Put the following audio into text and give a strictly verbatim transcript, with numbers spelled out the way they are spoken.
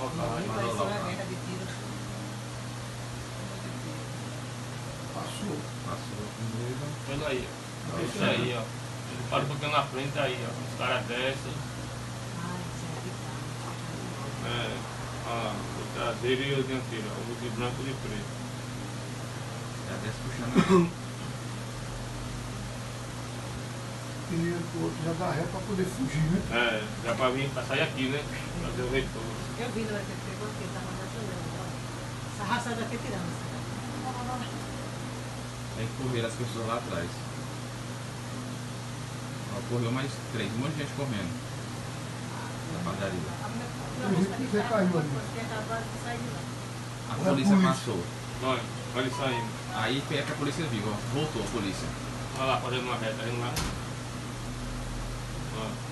Olha o carro aí. Pareceu uma guerra de tiro. Passou. Passou primeiro. Olha aí, ó. Isso aí, ó. Ele para um pouquinho na frente aí, ó. Os caras descem. Ai, gente, que tá. É, ó, o traseiro e o dianteiro, ó. O de branco e de preto. Já desce puxando. E o outro já dá ré pra poder fugir, né? É, já pra vir, pra sair aqui, né? Fazer o retorno. Eu vi na hora que ele pegou aqui, ele tava na janela. Essa raça daqui tirando. Aí correram as pessoas lá atrás. Ó, correu mais três, um monte de gente correndo. Na padaria. Você caiu ali. A Olha a polícia polícia. passou. Olha, olha ele saindo. Aí é que a polícia viu, ó. Voltou a polícia. Olha lá, fazendo uma reta, indo lá. Ó.